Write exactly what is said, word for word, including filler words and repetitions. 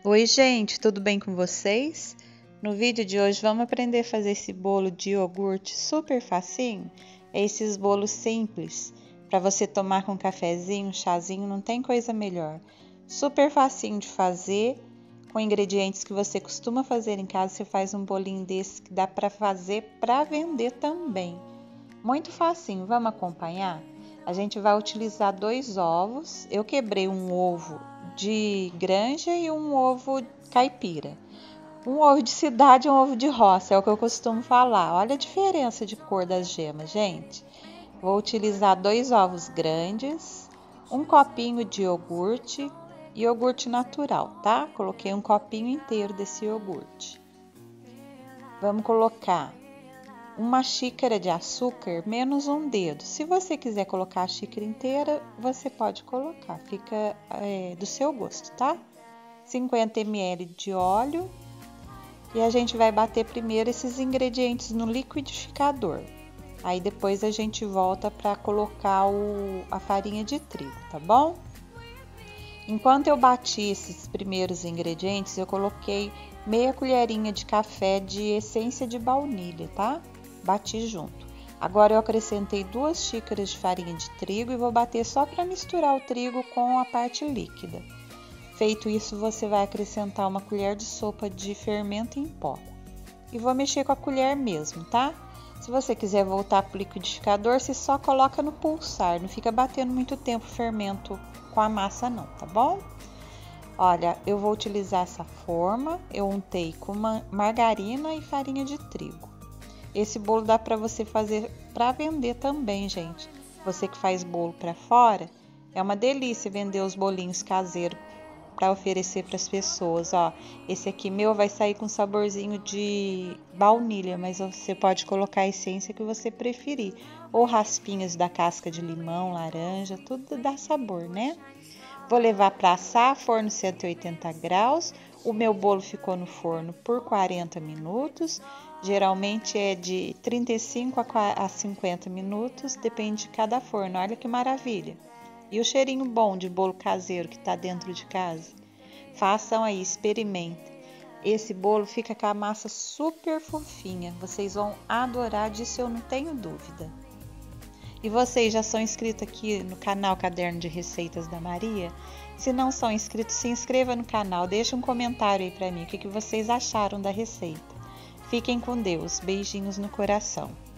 Oi gente, tudo bem com vocês? No vídeo de hoje vamos aprender a fazer esse bolo de iogurte super facinho. É esses bolos simples, para você tomar com um cafezinho, um chazinho, não tem coisa melhor. Super facinho de fazer, com ingredientes que você costuma fazer em casa, você faz um bolinho desse que dá para fazer para vender também. Muito facinho, vamos acompanhar? A gente vai utilizar dois ovos, eu quebrei um ovo de granja e um ovo caipira. Um ovo de cidade e um ovo de roça, é o que eu costumo falar. Olha a diferença de cor das gemas, gente. Vou utilizar dois ovos grandes, um copinho de iogurte, iogurte natural, tá? Coloquei um copinho inteiro desse iogurte. Vamos colocar uma xícara de açúcar, menos um dedo. Se você quiser colocar a xícara inteira, você pode colocar, fica é, do seu gosto, tá? cinquenta mililitros de óleo e a gente vai bater primeiro esses ingredientes no liquidificador. Aí depois a gente volta para colocar o, a farinha de trigo, tá bom? Enquanto eu bati esses primeiros ingredientes, eu coloquei meia colherinha de café de essência de baunilha, tá? Bati junto. Agora eu acrescentei duas xícaras de farinha de trigo e vou bater só para misturar o trigo com a parte líquida. Feito isso, você vai acrescentar uma colher de sopa de fermento em pó. E vou mexer com a colher mesmo, tá? Se você quiser voltar para o liquidificador, você só coloca no pulsar, não fica batendo muito tempo o fermento com a massa não, tá bom? Olha, eu vou utilizar essa forma, eu untei com margarina e farinha de trigo. Esse bolo dá para você fazer para vender também, gente. Você que faz bolo para fora, é uma delícia vender os bolinhos caseiros para oferecer para as pessoas. Ó, esse aqui meu vai sair com saborzinho de baunilha, mas você pode colocar a essência que você preferir. Ou raspinhas da casca de limão, laranja, tudo dá sabor, né? Vou levar para assar, forno cento e oitenta graus. O meu bolo ficou no forno por quarenta minutos. Geralmente é de trinta e cinco a cinquenta minutos, depende de cada forno. Olha que maravilha! E o cheirinho bom de bolo caseiro que está dentro de casa. Façam aí, experimentem. Esse bolo fica com a massa super fofinha. Vocês vão adorar, disso eu não tenho dúvida. E vocês já são inscritos aqui no canal Caderno de Receitas da Maria? Se não são inscritos, se inscreva no canal, deixe um comentário aí para mim, o que, que vocês acharam da receita. Fiquem com Deus, beijinhos no coração.